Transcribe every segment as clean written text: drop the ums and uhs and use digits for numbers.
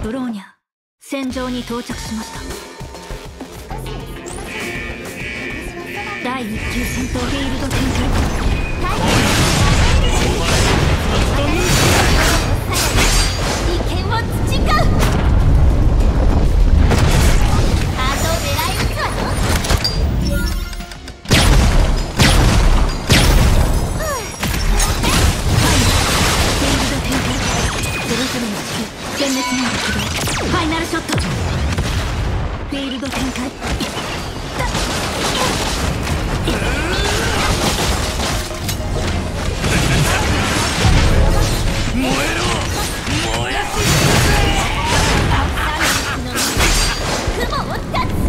ブローニャ戦場に到着しました。第1級戦闘フィールド展開。利権を培う。ハートを狙い撃つわよ。フィールド展開。それぞれのスキル全滅モード起動。ファイナルショット。フィールド展開。燃えろ、燃やし雲を断つ。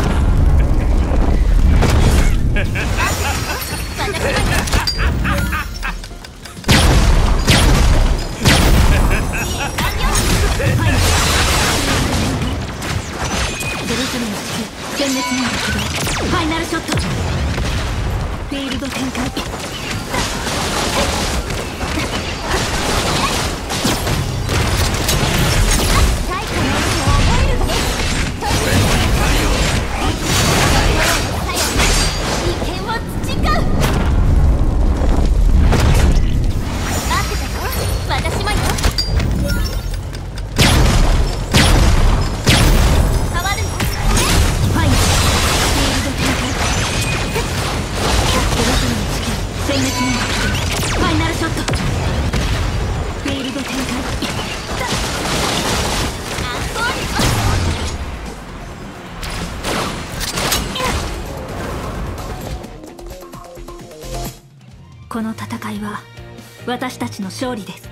全滅モード起動。ファイナルショット。フィールド展開。この戦いは私たちの勝利です。